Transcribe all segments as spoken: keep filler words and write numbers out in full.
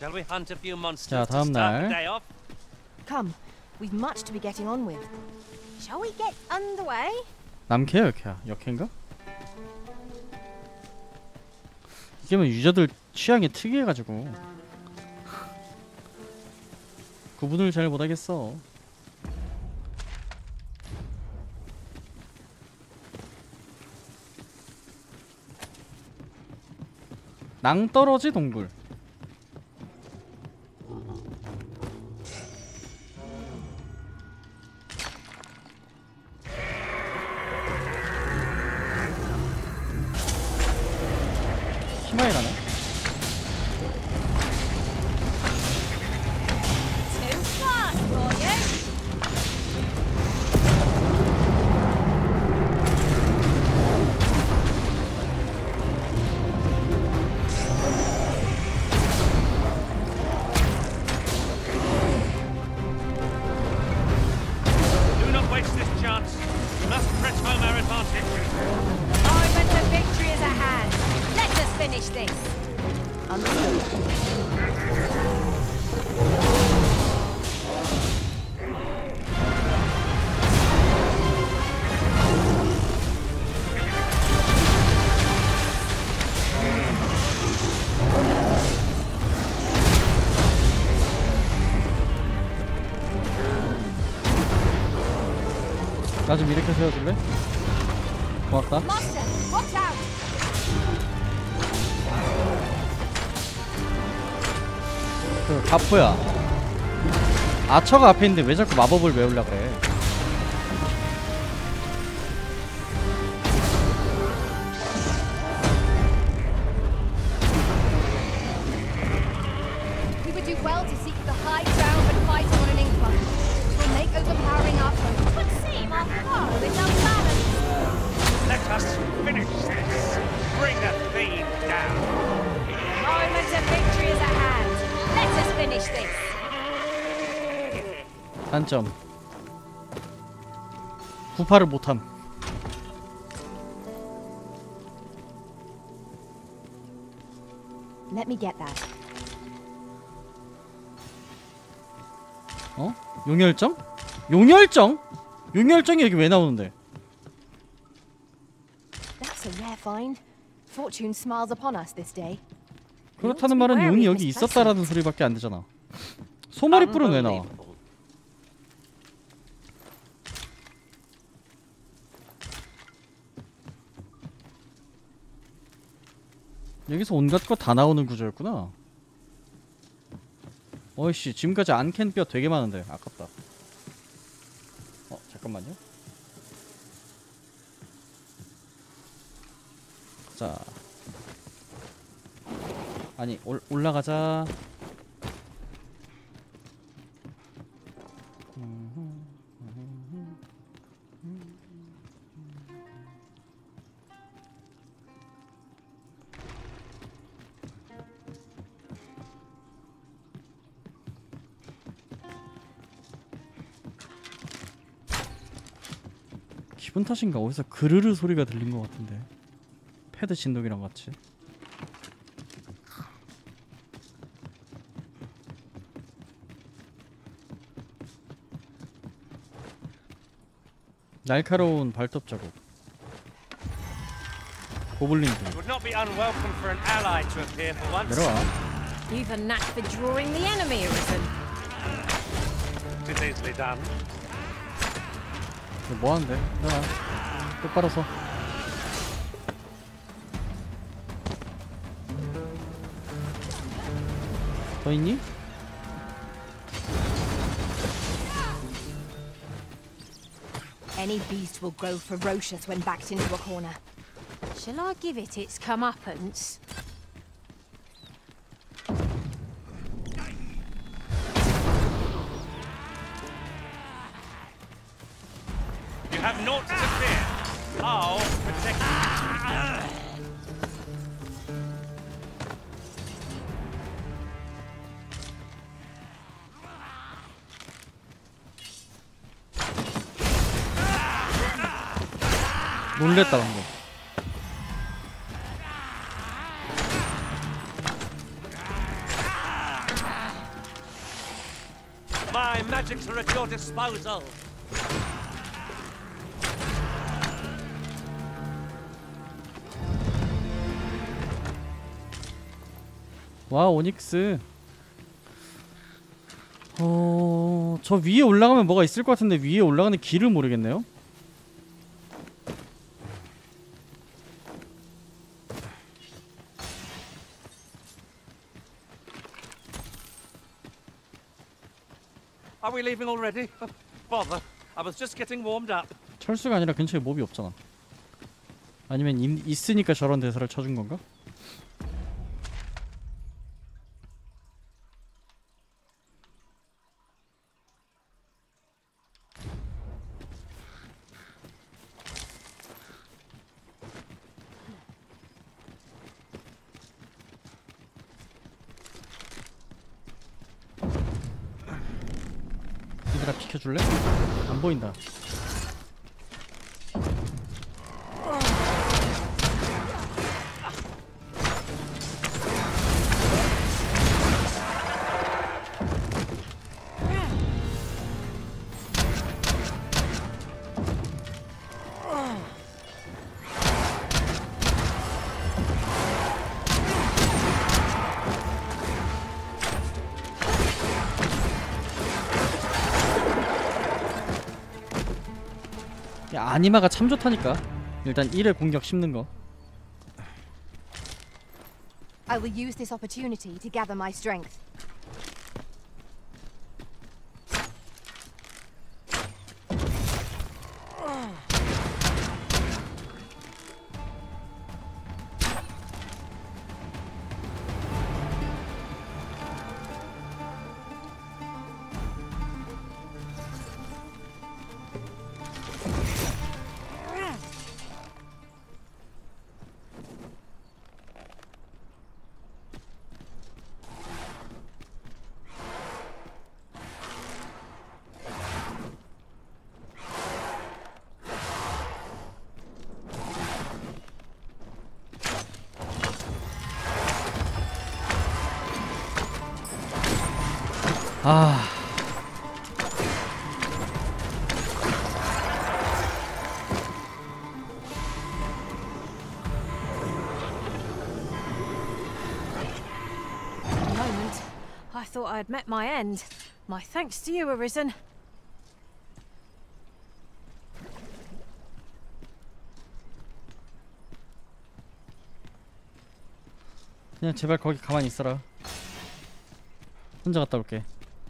Shall we hunt a few monsters 자, to 다음 start the 날. day off? Come, we've much to be getting on with. Shall we get underway? 남캐야 역캐야? 역캐인가? 이게 뭐 유저들 취향이 특이해가지고 구분을 잘 못하겠어. 낭떠러지 동굴. 희망이 나네. Too fast for you. Do not waste this chance. We must press home our advantage. Moment of victory is at hand. Let us finish this. Understood. 나 좀 이렇게 세워줄래? 고맙다. Monster, watch out. 그 가포야. 아처가 앞에 있는데 왜 자꾸 마법을 외우려 그래? We would do well to seek the high ground and fight on an incline. It will make overpowering our foe. It would seem our foe is unbalanced. Let us finish this. Bring the fiend down. Moment of victory is at hand. Let us finish this. 단점. 구파를 못함. Let me get that. 어? 용혈정? 용혈정? 용혈정이 여기 왜 나오는데? That's a rare find. Fortune smiles upon us this day. 그렇다는 말은 용이 여기 있었다라는 소리밖에 안 되잖아. 소머리 뿔은 왜 나와? 여기서 온갖 거 다 나오는 구조였구나. 어이씨, 지금까지 안 캔 뼈 되게 많은데 아깝다. 어, 잠깐만요. 자, 아니 올, 올라가자. 기분 탓인가 어디서 그르르 소리가 들린 것 같은데. 패드 진동이랑 같이. 날카로운 발톱 자국. 고블린들. It would not be unwelcome for an ally to appear for once. 내려와. You've a knack for drawing the enemy, Arisen. It is easily done. 너 뭐하는데? 내려와. 똑바로 서. 더 있니? Any beast will grow ferocious when backed into a corner. Shall I give it its comeuppance? You have naught to fear. I'll protect you. 놀랬다 방금. My magics are at your disposal. 와, 오닉스. 어... 저 위에 올라가면 뭐가 있을 것 같은데 위에 올라가는 길을 모르겠네요. Are we leaving already? Oh, bother. I was just getting warmed up. 철수가 아니라 근처에 몹이 없잖아. 아니면 임, 있으니까 저런 대사를 쳐준 건가? 얘들아 비켜줄래? 안 보인다. 야, 아니마가 참 좋다니까. 일단 일회 공격 씹는 거. I will use this opportunity to gather my strength. 아... For a moment, I thought I had met my end. My thanks to you, Arisen. 그냥 제발 거기 가만히 있어라. 혼자 갔다 올게.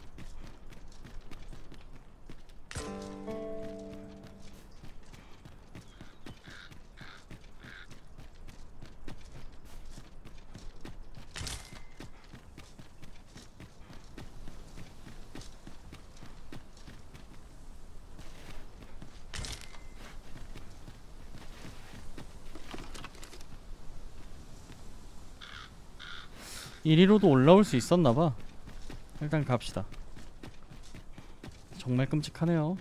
이리로도 올라올 수 있었나봐. 일단 갑시다. 정말 끔찍하네요.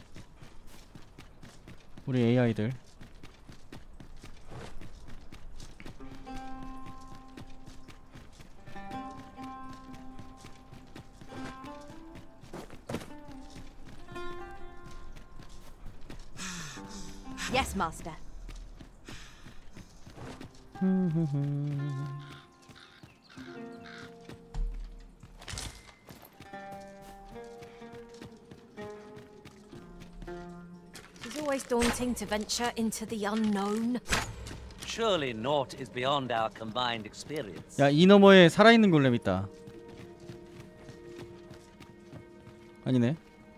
우리 에이아이들. Yes, Master. It's always daunting to venture into the unknown. Surely naught is beyond our combined experience. 야, 이 너머에 살아있는 골렘 있다. 아니네.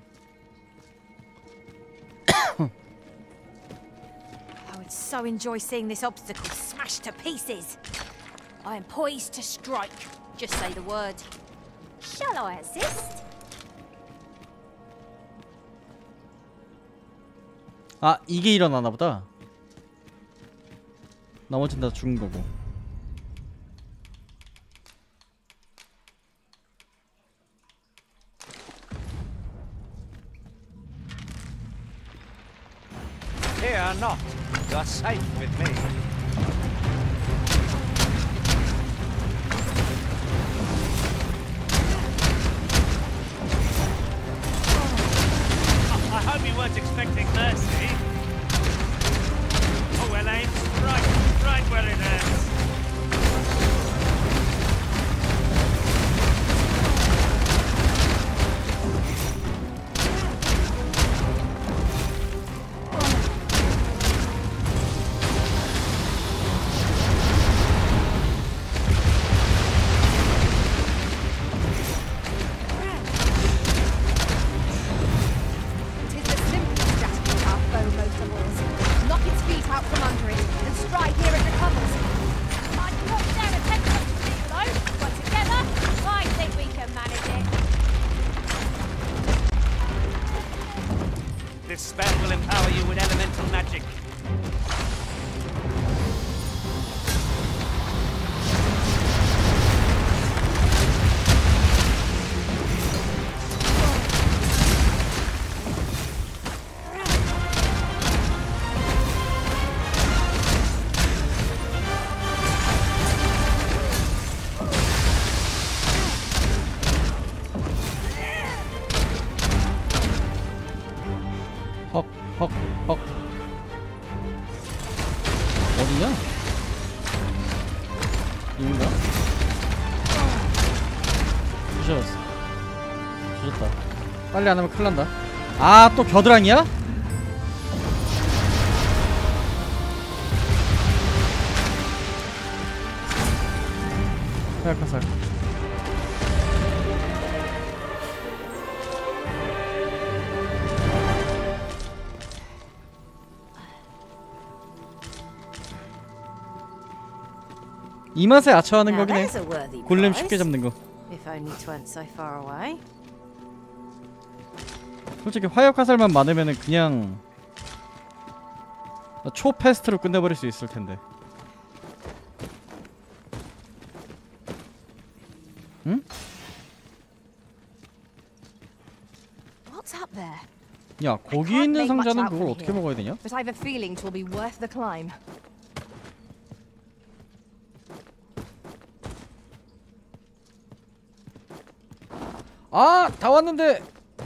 I would so enjoy seeing this obstacle smashed to pieces. I am poised to strike. Just say the word. Shall I assist? 아, 이게 일어나나 보다. 나머진 다 죽은 거고. Fear not. You are safe with me. This spell will empower you with elemental magic. 헉, 헉, 헉. 어디냐? 이건가? 부셔졌어. 부셨다. 빨리 안 하면 큰일 난다. 아, 또 겨드랑이야? 살카살. 이 맛에 아처하는 Now 거긴 해. there's a worthy 골렘 prize. 쉽게 잡는 거. If only 'tweren't so far away. 솔직히 화역 화살만 많으면은 그냥 초패스트로 끝내버릴 수 있을 텐데. 응? What's up there? 야, 거기 있는 상자는 그걸 어떻게 먹어야 되냐? But I've a feeling 'twill be worth the climb. 아, 다 왔는데.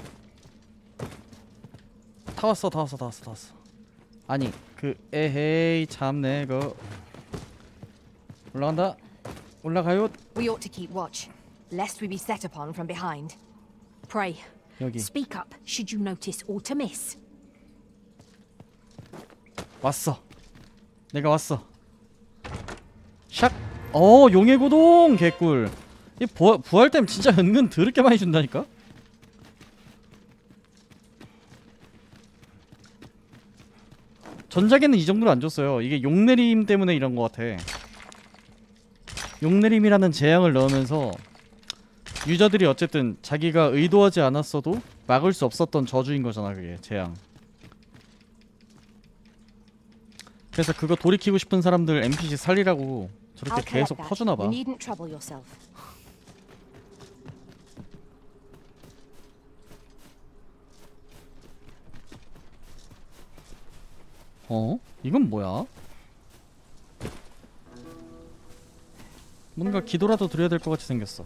다 왔어, 다 왔어, 다 왔어, 다 왔어. 아니, 그 에헤이 참네 그 올라간다. 올라가요. We ought to keep watch, lest we be set upon from behind. Pray, 여기 speak up should you notice aught to miss. 왔어. 내가 왔어. 샥. 어, 용의 고동 개꿀. 이 부활, 부활템 진짜 은근 더럽게 많이 준다니까? 전작에는 이 정도로 안 줬어요. 이게 용내림 때문에 이런 것 같아. 용내림이라는 재앙을 넣으면서 유저들이 어쨌든 자기가 의도하지 않았어도 막을 수 없었던 저주인 거잖아, 그게 재앙. 그래서 그거 돌이키고 싶은 사람들 엔피씨 살리라고 저렇게 I'll 계속 collect that. 퍼주나봐. You needn't trouble yourself. 어? 이건 뭐야? 뭔가 기도라도 드려야 될 것 같이 생겼어.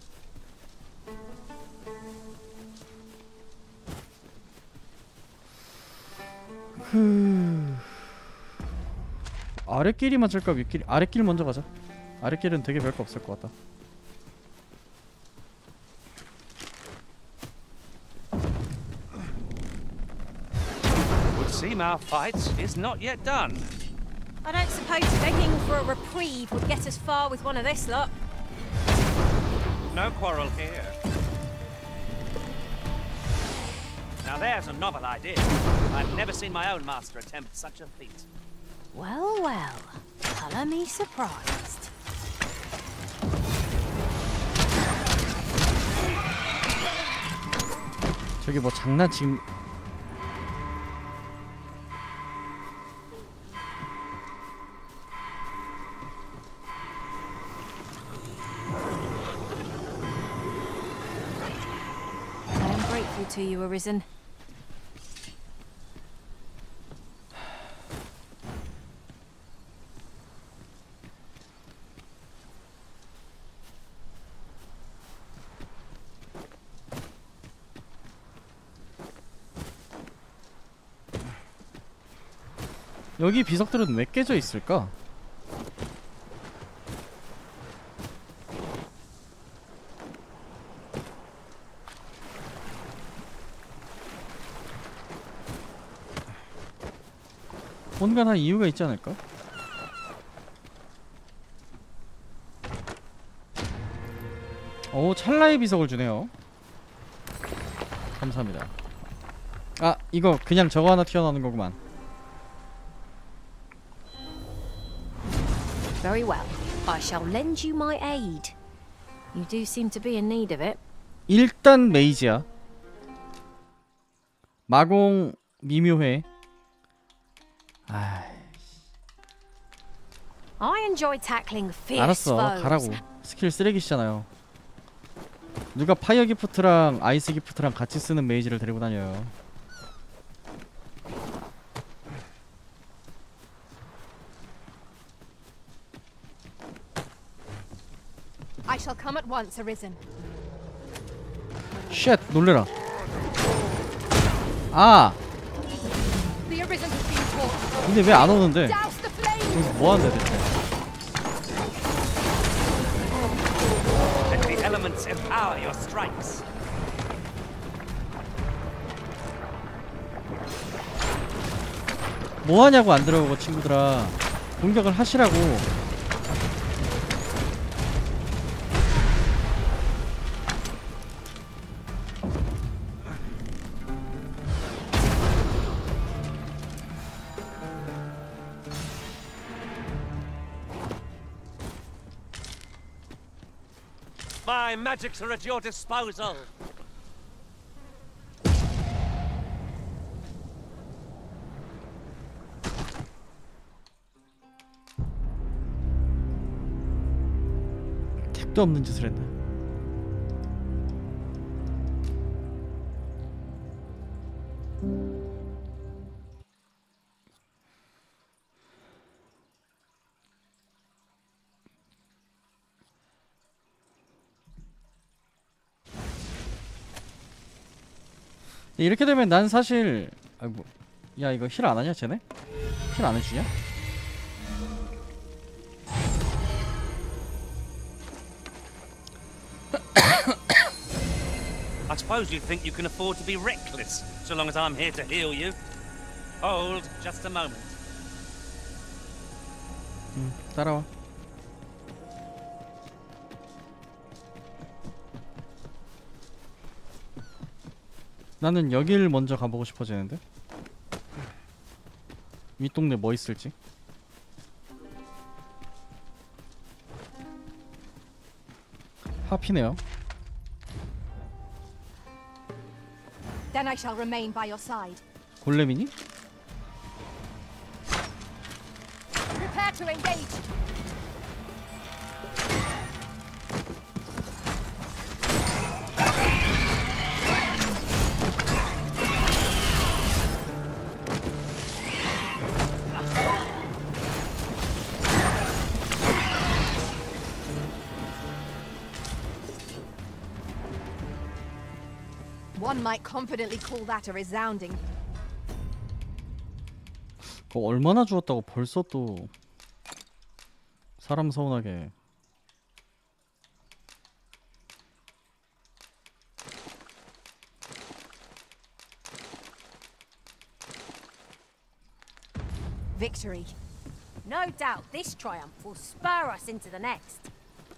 그... 아랫길이 맞을까 윗길? 아랫길 먼저 가자. 아랫길은 되게 별거 없을 것 같다. Would seem our fight is not yet done. I don't suppose begging for a reprieve would get us far with one of this lot. No quarrel here. Now there's a novel idea. I've never seen my own master attempt such a feat. Well, well, colour me surprised. 저기 뭐 장난침. I am grateful to you, Arisen. 여기 비석들은 왜 깨져 있을까? 뭔가 다 이유가 있지 않을까? 오, 찰나의 비석을 주네요. 감사합니다. 아, 이거 그냥 저거 하나 튀어나오는 거구만. Very well. I shall lend you my aid. You do seem to be in need of it. 일단 메이지야. 마공 미묘해. 아, I enjoy tackling fierce 알았어. foes. 가라고. 스킬 쓰레기시잖아요. 누가 파이어 기프트랑 아이스 기프트랑 같이 쓰는 메이지를 데리고 다녀요. I shall come at once, Arisen. 쉣, 놀래라. 아, The Arisen has been caught. 근데 왜 안 오는데? Douse the flame! 여기서 뭐 하는데 대체? Let the elements empower your strikes. 뭐 하냐고 안 들어오고 친구들아. 공격을 하시라고. My magics are at your disposal. 택도 없는 짓을 했네. 이렇게 되면 난 사실 아이고 야 이거 힐 안 하냐 쟤네? 힐 안 해주냐? I suppose you think you can afford to be reckless, so long as I'm here to heal you. Hold just a moment. 응, 따라와. 나는 여길 먼저 가보고 싶어지는데? 윗동네 뭐 있을지? 하피네요. Then I shall remain by your side. 골렘이니? Prepare to engage. One might confidently call that a resounding. 그거 얼마나 주웠다고 벌써 또 사람 서운하게. Victory. No doubt this triumph will spur us into the next.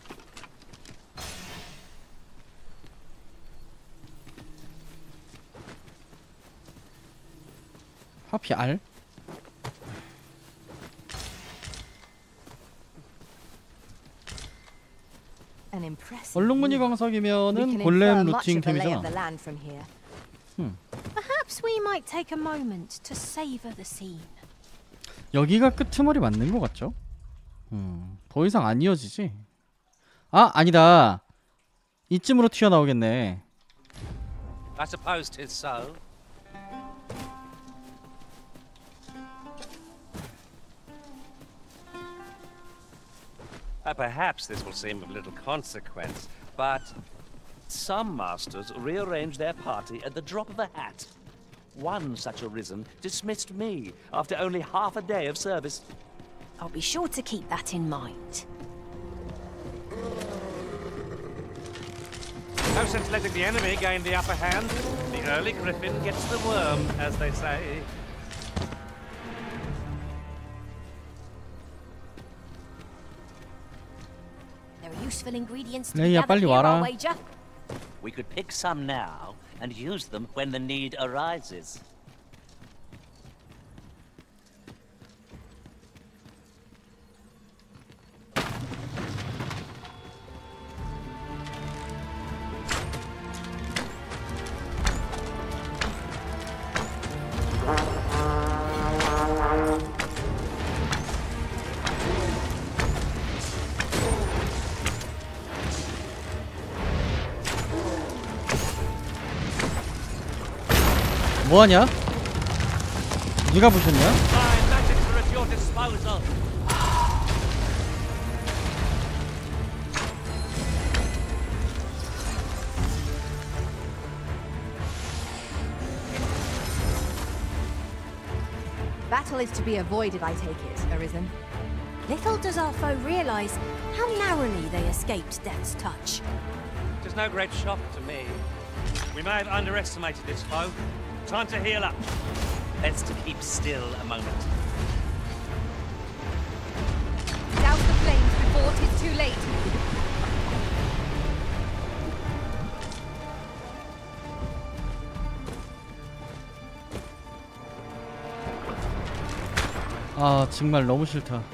하피 알? An impressive. 얼룩무늬 view. We 광석이면은 can 골렘 infer much of the lay of 루팅템이잖아. the land from here. Perhaps we might take a moment to savor the scene. 여기가 끄트머리 맞는 것 같죠? 음, 더 이상 안 이어지지? 아, 아니다. 이쯤으로 튀어나오겠네. I suppose 'tis so. Uh, perhaps this will seem of little consequence, but some masters rearrange their party at the drop of a hat. One such Arisen dismissed me after only half a day of service. I'll be sure to keep that in mind. No sense letting the enemy gain the upper hand. The early griffin gets the worm, as they say. There are useful ingredients to 레이야, be gathered 빨리 here, 와라. I'll wager. We could pick some now and use them when the need arises. 뭐하냐? 누가 부셨냐? Fine magics are at your disposal. Battle is to be avoided, I take it, Arisen. Little does our foe realise how narrowly they escaped death's touch. It is no great shock to me. We may have underestimated this foe. Time to heal up. Best to keep still a moment. Douse the flames before it is too late. 아 정말 너무 싫다.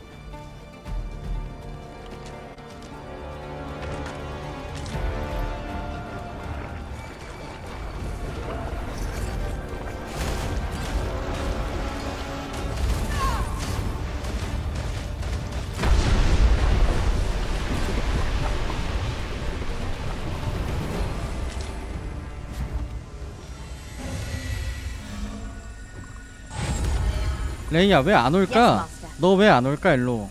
레이야 왜 안 올까? 너 왜 안 올까 일로?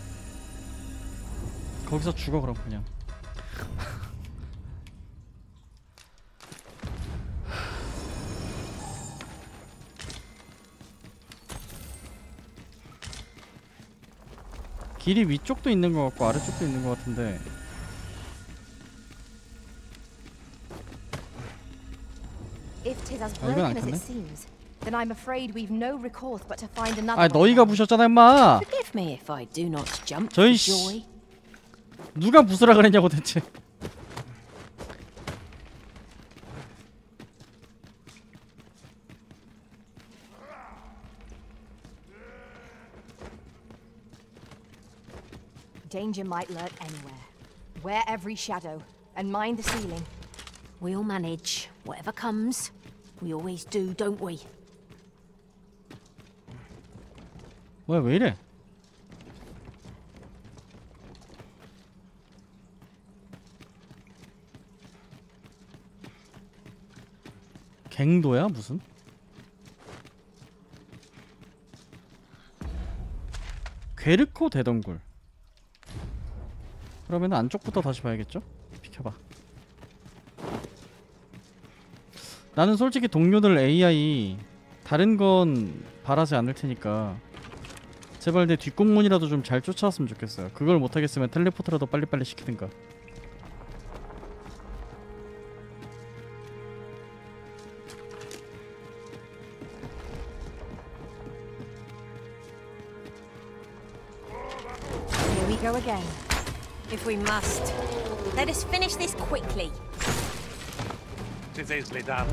거기서 죽어 그럼 그냥. 길이 위쪽도 있는 것 같고 아래쪽도 있는 것 같은데. If 'tis as 아, 이건 안 broken as 켰네. it seems, then I'm afraid we've no recourse but to find another. 아 너희가 부셨잖아 임마. Forgive me if I do not jump 저희 for 씨- joy. 누가 부수라 그랬냐고 대체. Danger might lurk anywhere. Wear every shadow and mind the ceiling. We'll manage whatever comes. We always do, don't we? 뭐야 왜 이래? 갱도야 무슨? 괴르코 대동굴. 그러면 안쪽부터 다시 봐야겠죠? 비켜봐. 나는 솔직히 동료들 에이아이 다른 건 바라지 않을 테니까 제발 내 뒷공문이라도 좀 잘 쫓아왔으면 좋겠어요. 그걸 못하겠으면 텔레포트라도 빨리빨리 시키든가. Here we go again. If we must, let us finish this quickly. It is easily done.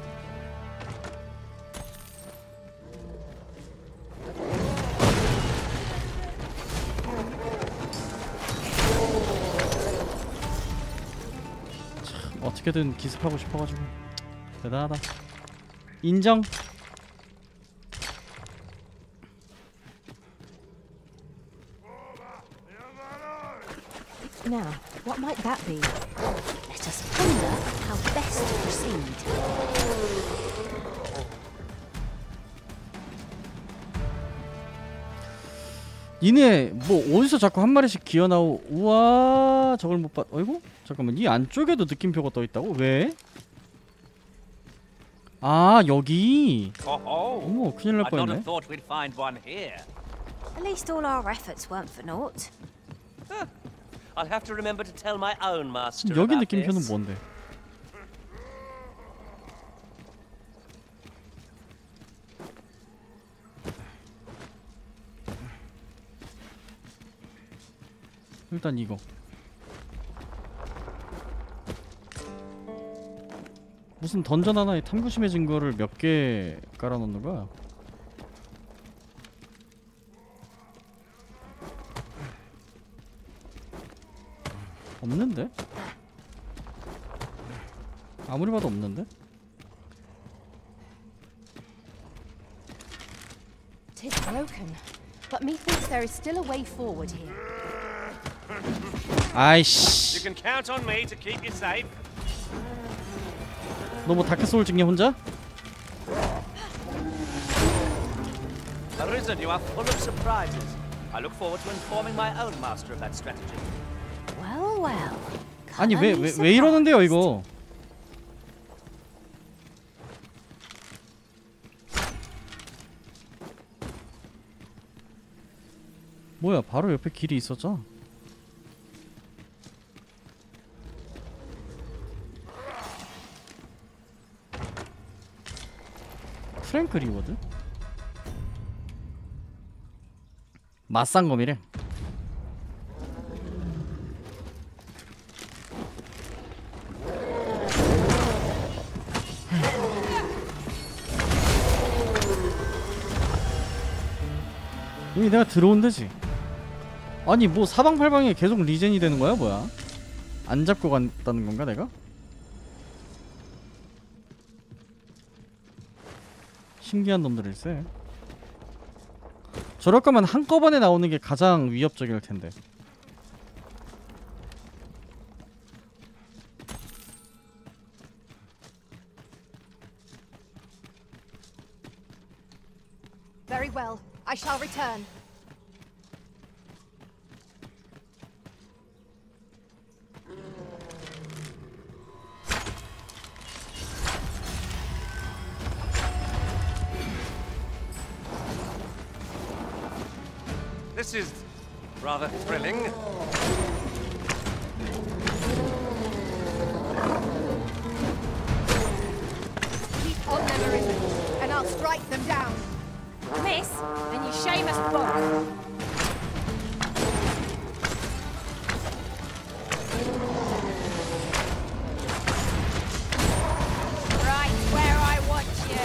어떻게든 기습하고 싶어가지고 대단하다. 인정. Now, what might that be? Let us ponder how best to proceed. 니네 뭐 어디서 자꾸 한 마리씩 기어나오. 우와 저걸 못 봤. 어이구 잠깐만 이 안쪽에도 느낌표가 떠있다고? 왜? 아 여기. Oh, 어머 큰일 날 I'd not 뻔했네. have thought we'd find one here. At least all our efforts weren't for naught. I'll have to remember to tell my own master 여기 about 느낌표는 this. 뭔데? 일단 이거. 무슨 던전 하나에 탐구심의 증거를 몇 개 깔아놓는 거야? 없는데? 아무리 봐도 없는데? Tis broken, but methinks there is still a way forward here. You 아이씨. can count on me to keep you safe. 너 뭐 다크소울 찍냐 혼자? Wizard, you are full of surprises. I look forward to informing my own master of that strategy. Well, well. 아니 왜 왜 왜 이러는데요 이거? 뭐야 바로 옆에 길이 있었죠? 프랭크 리워드? 맞상검이래. 이미 내가 들어온 데지. 아니 뭐 사방팔방에 계속 리젠이 되는 거야 뭐야? 안 잡고 간다는 건가 내가? 신기한 놈들일세. 저럴 거면 한꺼번에 나오는 게 가장 위협적일 텐데. Very well. I shall return. This is rather thrilling. Keep on them, Arisen, and I'll strike them down. Miss, and you shame us both. Right where I want you.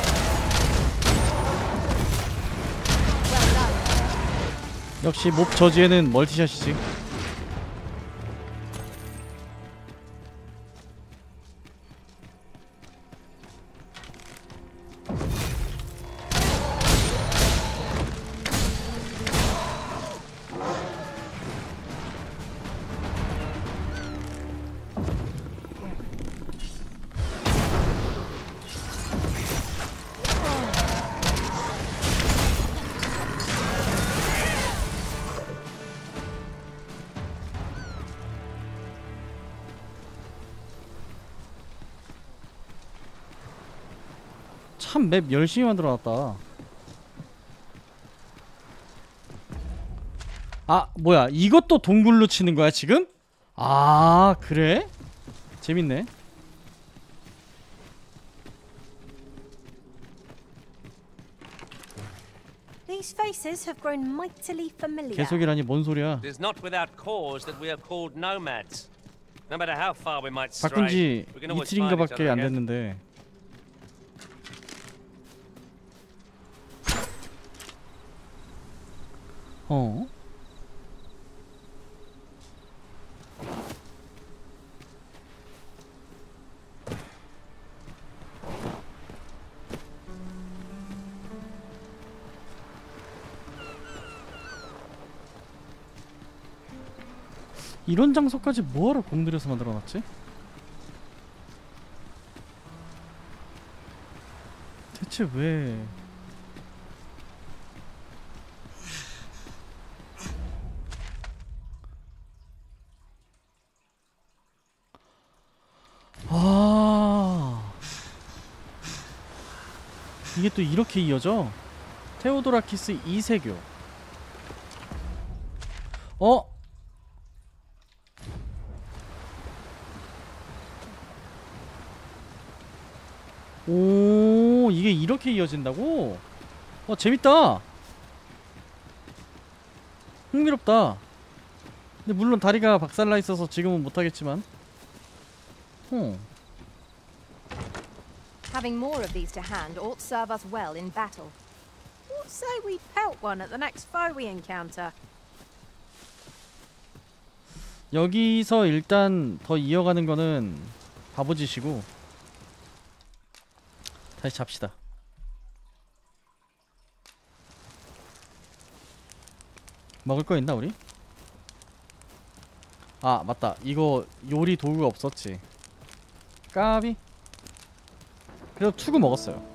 Well done. 역시 몹 저지에는 멀티샷이지. 참 맵 열심히 만들어놨다. 아 뭐야 이것도 동굴로 치는 거야 지금? 아 그래? 재밌네. These faces have grown mightily familiar. 계속이라니 뭔 소리야? It is not without cause that we are called nomads. No matter how far we might 바꾼 stray, 지 we can always find each 이틀인가밖에 other 안 again. 됐는데. 어? 이런 장소까지 뭐하러 공들여서 만들어놨지? 대체 왜? 아 이게 또 이렇게 이어져? 테오도라키스 이 세교. 어? 오 이게 이렇게 이어진다고? 어 재밌다. 흥미롭다. 근데 물론 다리가 박살나 있어서 지금은 못하겠지만. 어. Having more of these to hand ought serve us well in battle. What say we pelt one at the next foe we encounter? 여기서 일단 더 이어가는 거는 바보짓이고 다시 잡시다. 먹을 거 있나 우리? 아 맞다 이거 요리 도구가 없었지. 까비. 그래도 투구 먹었어요.